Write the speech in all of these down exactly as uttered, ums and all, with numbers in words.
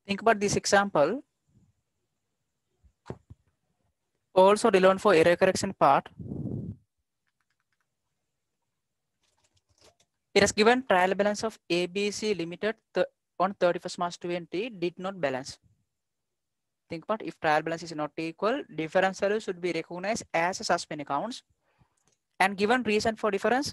Think about this example. Also relevant for error correction part. It has given trial balance of A B C Limited on thirty-first March twenty did not balance. Think about if trial balance is not equal, difference value should be recognized as a suspend accounts. And given reason for difference,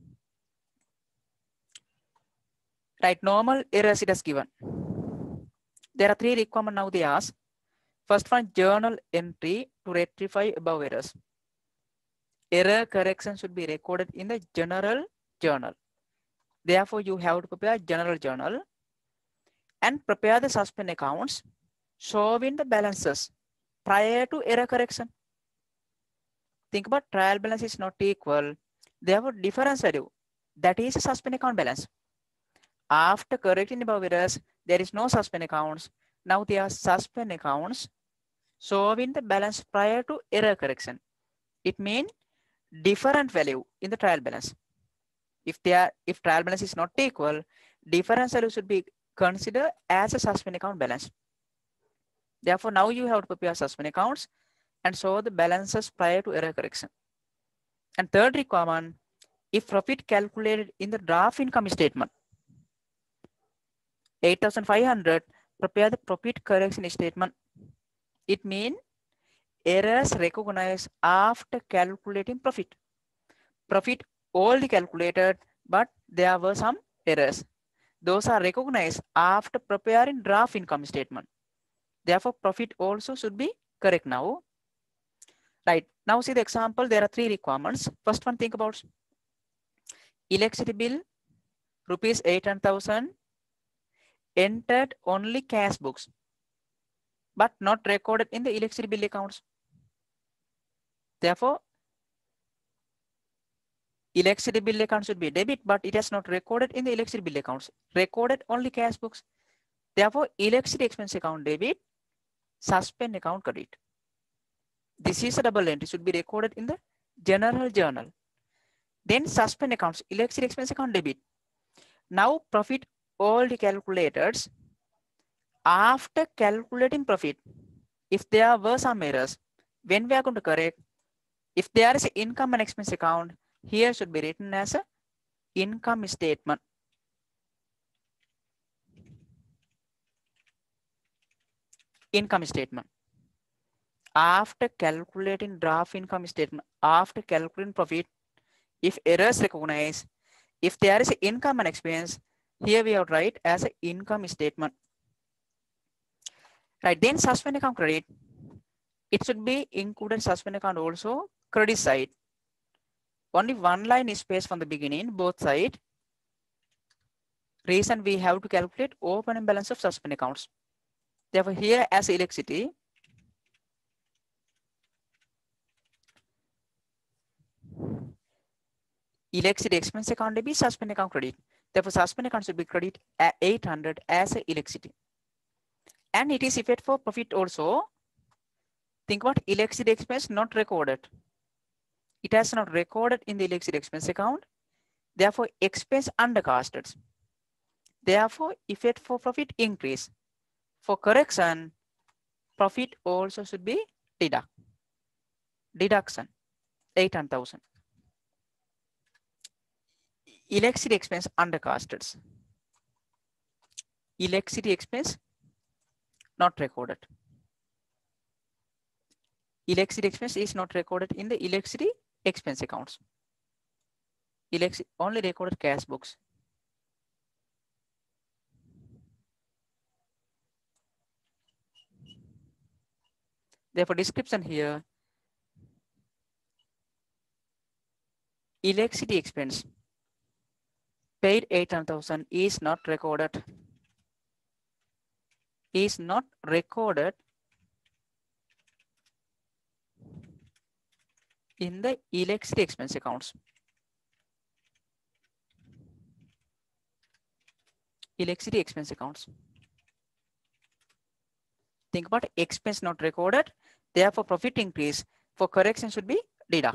right, normal errors it has given. There are three requirements now they ask. First one, journal entry to rectify above errors. Error correction should be recorded in the general journal. Therefore, you have to prepare general journal and prepare the suspend accounts showing the balances prior to error correction. Think about trial balance is not equal. Therefore, difference value, that is a suspend account balance. After correcting above errors, there is no suspend accounts. Now there are suspend accounts showing the balance prior to error correction. It means different value in the trial balance. If they are, if trial balance is not equal, difference value should be considered as a suspend account balance. Therefore, now you have to prepare suspend accounts and show the balances prior to error correction. And third requirement, if profit calculated in the draft income statement, eight thousand five hundred, prepare the profit correction statement. It means errors recognized after calculating profit. Profit already calculated, but there were some errors. Those are recognized after preparing draft income statement. Therefore, profit also should be correct now. Right, now see the example, there are three requirements. First one, think about electricity bill, rupees eight hundred thousand, entered only cash books, but not recorded in the electricity bill accounts. Therefore, electricity bill account should be debit, but it has not recorded in the electricity bill accounts. Recorded only cash books. Therefore, electricity expense account debit, suspend account credit. This is a double entry, should be recorded in the general journal. Then suspend accounts, electricity expense account debit. Now profit already calculated. After calculating profit, if there were some errors, when we are going to correct, if there is an income and expense account, here should be written as a income statement. Income statement. After calculating draft income statement, after calculating profit, if errors recognized, if there is an income and expense, here we have to write as an income statement. Right, then suspend account credit, it should be included suspend account also credit side. Only one line is spaced from the beginning, both sides. Reason we have to calculate opening balance of suspend accounts. Therefore, here as electricity, electricity expense account debit, suspend account credit. Therefore, suspend account should be credit at eight hundred as a electricity. And it is effect for profit also. Think about electricity expense not recorded. It has not recorded in the electricity expense account. Therefore, expense undercasted. Therefore, effect for profit increase. For correction, profit also should be deduct. Deduction, eight hundred thousand. Electricity expense undercasted. Electricity expense not recorded. Electricity expense is not recorded in the electricity expense accounts. Electricity only recorded cash books. Therefore, description here, electricity expense paid eight hundred thousand is not recorded. Is not recorded in the electricity expense accounts. Electricity expense accounts. Think about expense not recorded. Therefore, profit increase. For correction should be deduct.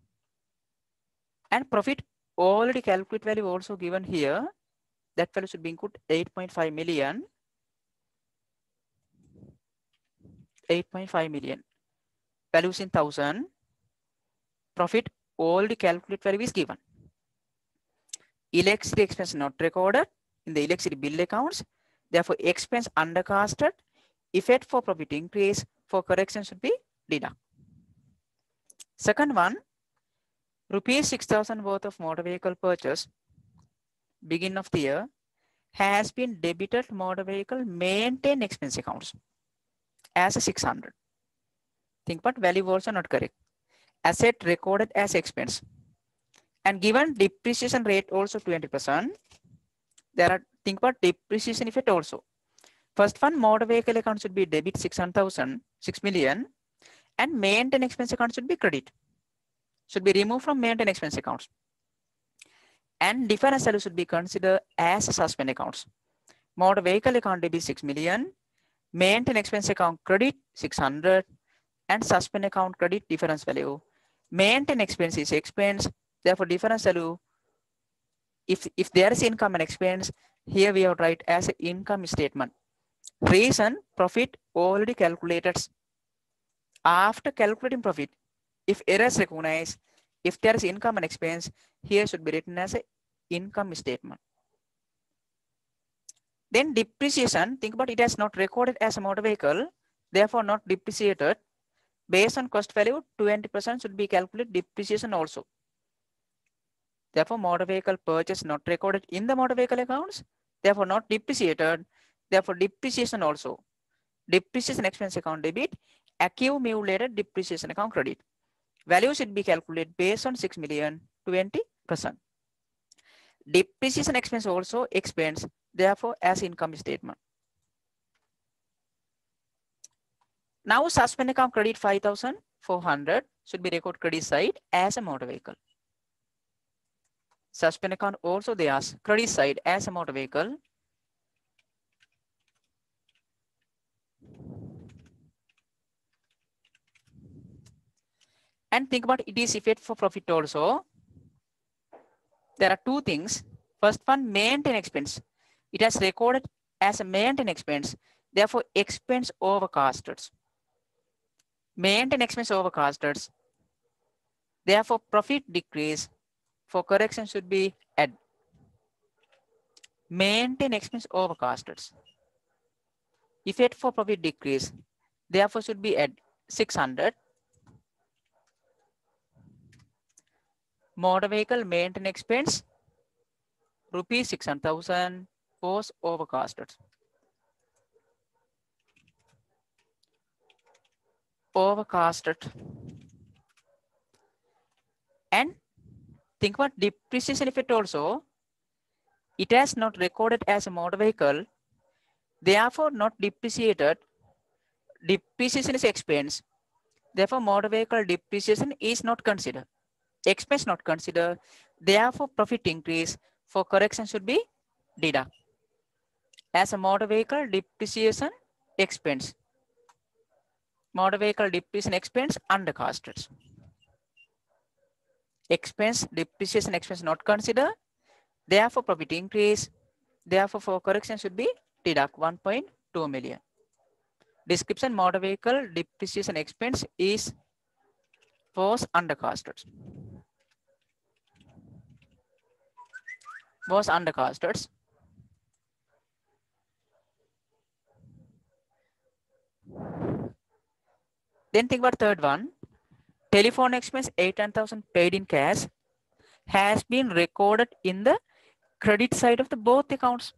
And profit already calculate value also given here. That value should be included eight point five million. eight point five million. Values in thousand. Profit already calculated value is given. Electricity expense not recorded in the electricity bill accounts. Therefore, expense undercasted. Effect for profit increase for correction should be deduct. Second one, rupees six thousand worth of motor vehicle purchase beginning of the year has been debited motor vehicle maintain expense accounts as a six hundred. Think about value also not correct. Asset recorded as expense and given depreciation rate also twenty percent. There are think about depreciation effect also. First one, motor vehicle account should be debit six hundred thousand, six million, and maintenance expense account should be credit. Should be removed from maintenance expense accounts. And difference value should be considered as suspend accounts. Motor vehicle account debit six million, maintenance expense account credit six hundred, and suspend account credit difference value. Maintenance expense is expense, therefore difference value. If, if there is income and expense, here we have write as an income statement. Reason, profit already calculated. After calculating profit, if error is recognized, if there is income and expense, here should be written as an income statement. Then depreciation, think about it as not recorded as a motor vehicle, therefore not depreciated. Based on cost value, twenty percent should be calculated depreciation also. Therefore, motor vehicle purchase not recorded in the motor vehicle accounts, therefore not depreciated. Therefore, depreciation also. Depreciation expense account debit, accumulated depreciation account credit. Value should be calculated based on six million, twenty percent. Depreciation expense also expense, therefore as income statement. Now suspend account credit five thousand four hundred should be recorded credit side as a motor vehicle. Suspend account also they ask credit side as a motor vehicle. And think about it is effect for profit also. There are two things. First one, maintenance expense. It has recorded as a maintenance expense. Therefore, expense overcasted. Maintenance expense overcasted. Therefore, profit decrease. For correction should be add. Maintenance expense overcasted. Effect for profit decrease. Therefore, should be add six hundred. Motor vehicle maintenance expense rupees six hundred thousand was overcasted. Overcasted. And think about depreciation effect also. It has not recorded as a motor vehicle, therefore not depreciated. Depreciation is expense. Therefore, motor vehicle depreciation is not considered. Expense not considered. Therefore, profit increase for correction should be deduct. As a motor vehicle depreciation expense. Motor vehicle depreciation expense undercasted. Expense depreciation expense not considered. Therefore, profit increase. Therefore, for correction should be deduct one point two million. Description motor vehicle depreciation expense is was undercasted. Was undercasted. Then think about third one. Telephone expense eight hundred thousand paid in cash has been recorded in the credit side of the both accounts.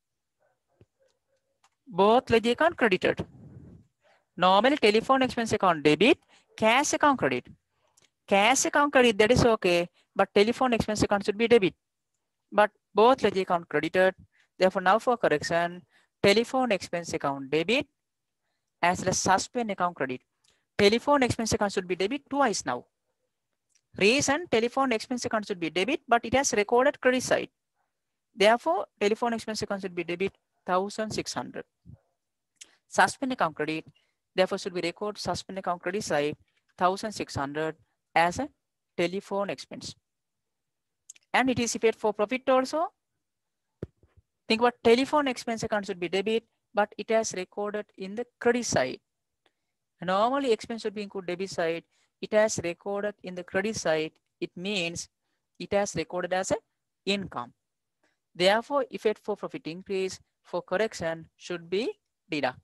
Both ledger account credited. Normally telephone expense account debit, cash account credit. Cash account credit, that is okay, but telephone expense account should be debit. But both ledger account credited. Therefore, now for correction, telephone expense account debit as well as suspend account credit. Telephone expense account should be debit twice now. Reason, telephone expense account should be debit, but it has recorded credit side. Therefore, telephone expense account should be debit one thousand six hundred. Suspend account credit, therefore should be record suspend account credit side one thousand six hundred as a telephone expense. And it is effect for profit also. Think about telephone expense account should be debit, but it has recorded in the credit side. Normally expense should be included debit side. It has recorded in the credit side. It means it has recorded as a income. Therefore, effect for profit increase for correction should be deduct.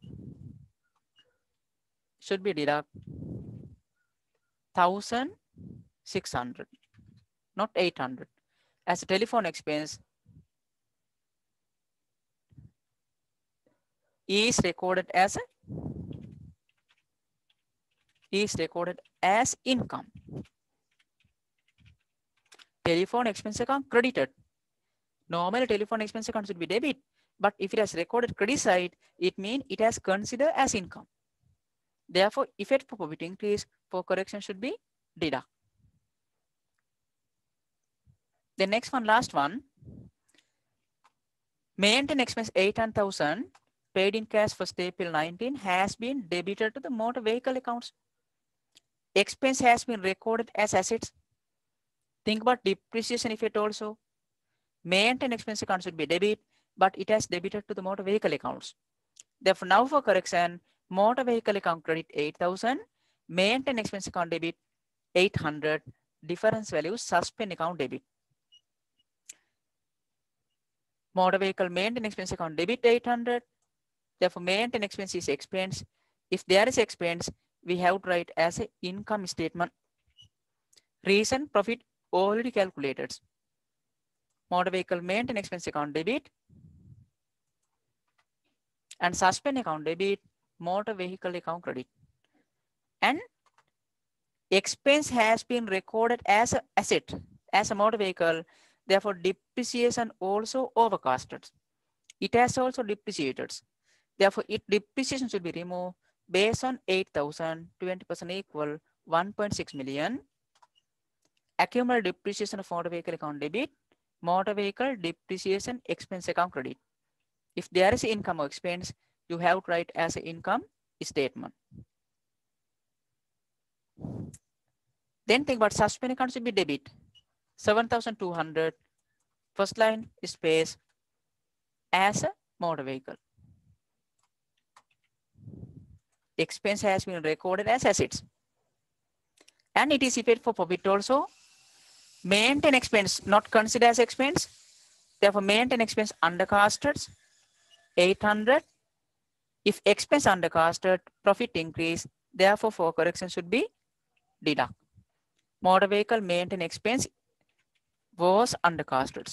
Should be deduct one thousand six hundred, not eight hundred. As a telephone expense is recorded as a, is recorded as income. Telephone expense account credited. Normally telephone expense account should be debit, but if it has recorded credit side, it means it has considered as income. Therefore, effect for profit increase for correction should be deduct. The next one, last one. Maintenance expense eight hundred thousand paid in cash for April nineteen has been debited to the motor vehicle accounts. Expense has been recorded as assets. Think about depreciation effect also. Maintenance expense account should be debit, but it has debited to the motor vehicle accounts. Therefore, now for correction, motor vehicle account credit eight thousand, maintenance expense account debit eight hundred, difference value suspend account debit. Motor vehicle maintenance expense account debit eight hundred. Therefore, maintenance expense is expense. If there is expense, we have to write as an income statement. Reason, profit already calculated. Motor vehicle maintenance expense account debit and suspend account debit, motor vehicle account credit. And expense has been recorded as an asset, as a motor vehicle. Therefore, depreciation also overcasted. It has also depreciated. Therefore, it depreciation should be removed based on eight thousand, twenty percent equal one point six million. Accumulated depreciation of motor vehicle account debit, motor vehicle depreciation expense account credit. If there is income or expense, you have to write as an income statement. Then think about suspend account should be debit. seven thousand two hundred, first line space as a motor vehicle. Expense has been recorded as assets. And it is effect for profit also. Maintenance expense not considered as expense. Therefore, maintenance expense undercasted eight hundred. If expense undercasted, profit increase. Therefore, for correction should be deduct. Motor vehicle maintenance expense was undercasted.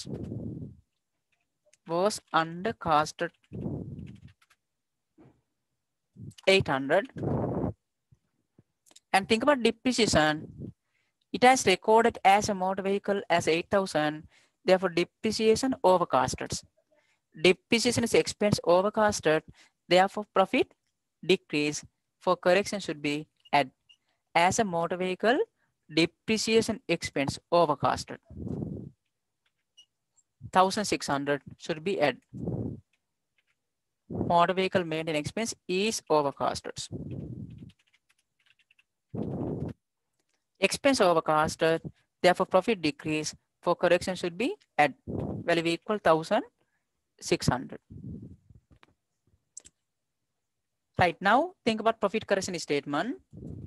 Was undercasted eight hundred. And think about depreciation. It has recorded as a motor vehicle as eight thousand. Therefore, depreciation overcasted. Depreciation is expense overcasted. Therefore, profit decrease. For correction should be add. As a motor vehicle, depreciation expense overcasted. one thousand six hundred should be add. Motor vehicle maintenance expense is overcasted. Expense overcasted, therefore profit decrease. For correction should be add. Value equal one thousand six hundred. Right, now think about profit correction statement.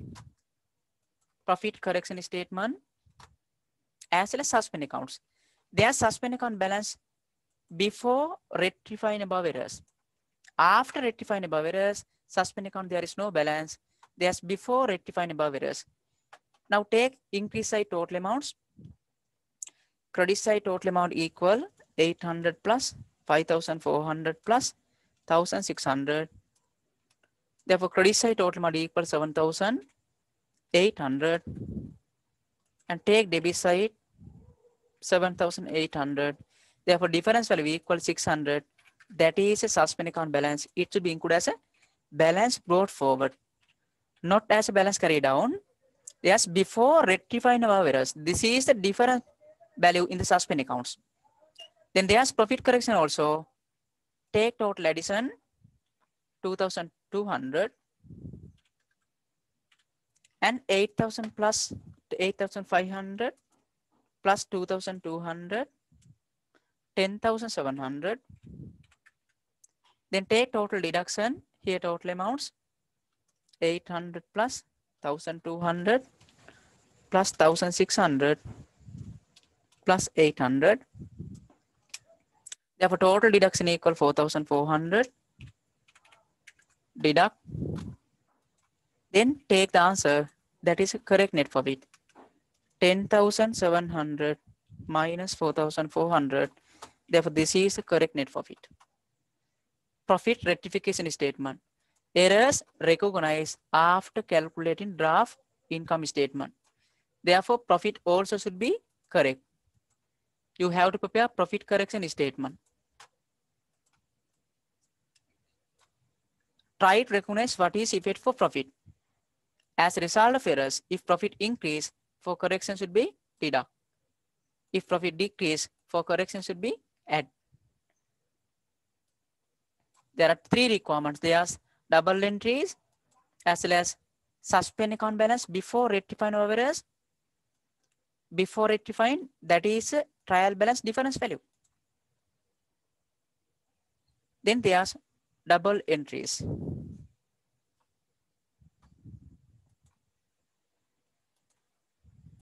Profit correction statement as well as suspend accounts. There are suspend account balance before rectifying above errors. After rectifying above errors, suspend account there is no balance. There's before rectifying above errors. Now take increase side total amounts. Credit side total amount equal eight hundred plus five thousand four hundred plus one thousand six hundred. Therefore, credit side total amount equal seven thousand eight hundred. And take debit side seven thousand eight hundred. Therefore, difference value equal six hundred. That is a suspend account balance. It should be included as a balance brought forward, not as a balance carried down. Yes, before rectifying our errors. This is the different value in the suspend accounts. Then there's profit correction also. Take total addition two thousand two hundred and eight thousand plus eight thousand five hundred plus two thousand two hundred, ten thousand seven hundred. Then take total deduction, here total amounts, eight hundred plus one thousand two hundred plus one thousand six hundred plus eight hundred. Therefore, total deduction equal four thousand four hundred. Deduct. Then take the answer that is correct net profit. ten thousand seven hundred minus four thousand four hundred. Therefore, this is the correct net profit. Profit rectification statement. Errors recognized after calculating draft income statement. Therefore, profit also should be correct. You have to prepare profit correction statement. Try to recognize what is effect for profit. As a result of errors, if profit increase, for correction should be deduct. If profit decrease, for correction should be add. There are three requirements. There are double entries as well as suspend account balance before rectifying over errors. Before rectifying, that is trial balance difference value. Then there's double entries.